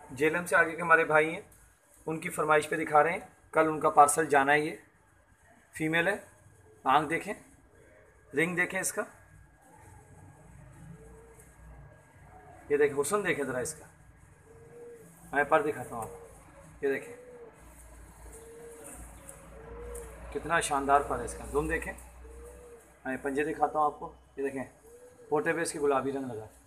जेलम से आगे के हमारे भाई हैं, उनकी फरमाइश पे दिखा रहे हैं। कल उनका पार्सल जाना है। ये फीमेल है। आँख देखें, रिंग देखें इसका, ये देखें, हुस्न देखें ज़रा इसका। मैं पर दिखाता हूँ आपको, ये देखें कितना शानदार पर है इसका। दुम देखें, मैं पंजे दिखाता हूँ आपको, ये देखें पोटे पे इसकी गुलाबी रंग लगा है।